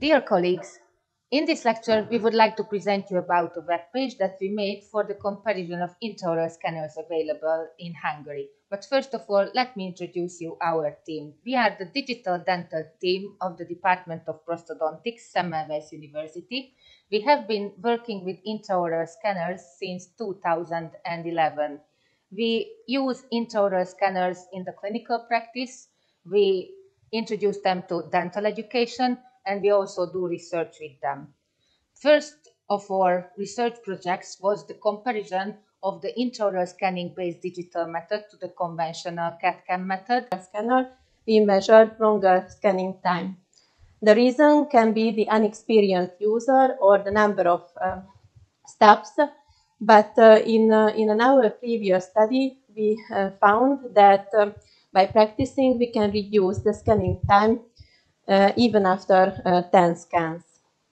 Dear colleagues, in this lecture we would like to present you about a web page that we made for the comparison of intraoral scanners available in Hungary. But first of all, let me introduce you our team. We are the digital dental team of the Department of Prosthodontics, Semmelweis University. We have been working with intraoral scanners since 2011. We use intraoral scanners in the clinical practice. We introduce them to dental education, and we also do research with them. First of our research projects was the comparison of the intraoral scanning-based digital method to the conventional CAD/CAM method. Scanner, we measured longer scanning time. The reason can be the inexperienced user or the number of steps, but in our previous study, we found that by practicing, we can reduce the scanning time even after 10 scans.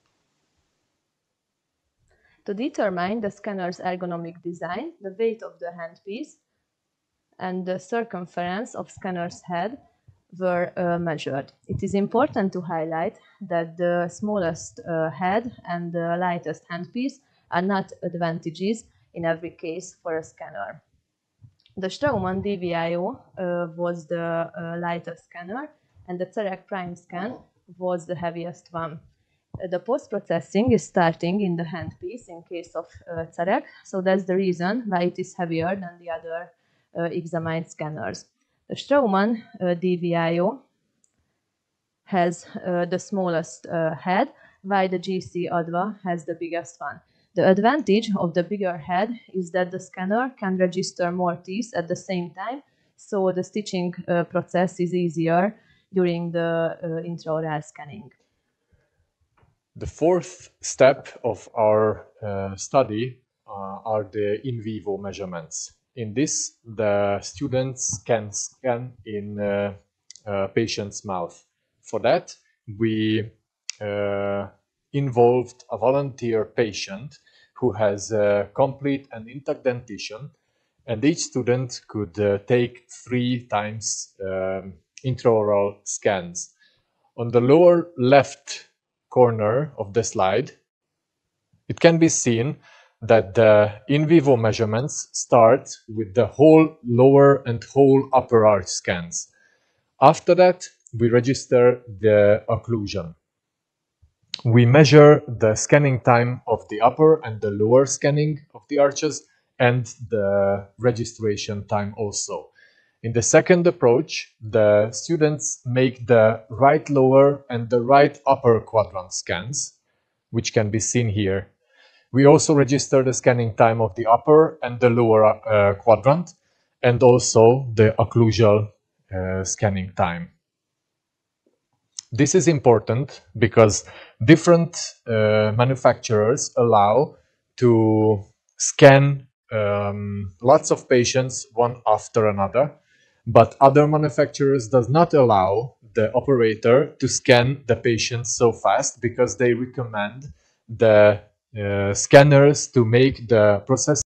To determine the scanner's ergonomic design, the weight of the handpiece and the circumference of scanner's head were measured. It is important to highlight that the smallest head and the lightest handpiece are not advantages in every case for a scanner. The Straumann DVIO was the lightest scanner, and the CEREC Prime Scan was the heaviest one. The post-processing is starting in the handpiece in case of CEREC, so that's the reason why it is heavier than the other examined scanners. The Straumann DVIO has the smallest head, while the GC ADVA has the biggest one. The advantage of the bigger head is that the scanner can register more teeth at the same time, so the stitching process is easier during the intraoral scanning. The fourth step of our study are the in vivo measurements. In this, the students can scan in a patient's mouth. For that, we involved a volunteer patient who has a complete and intact dentition, and each student could take 3 times intraoral scans. On the lower left corner of the slide, it can be seen that the in vivo measurements start with the whole lower and whole upper arch scans. After that, we register the occlusion. We measure the scanning time of the upper and the lower scanning of the arches and the registration time also. In the second approach, the students make the right lower and the right upper quadrant scans, which can be seen here. We also register the scanning time of the upper and the lower quadrant, and also the occlusal scanning time. This is important because different manufacturers allow to scan lots of patients one after another, but other manufacturers does not allow the operator to scan the patients so fast because they recommend the scanners to make the process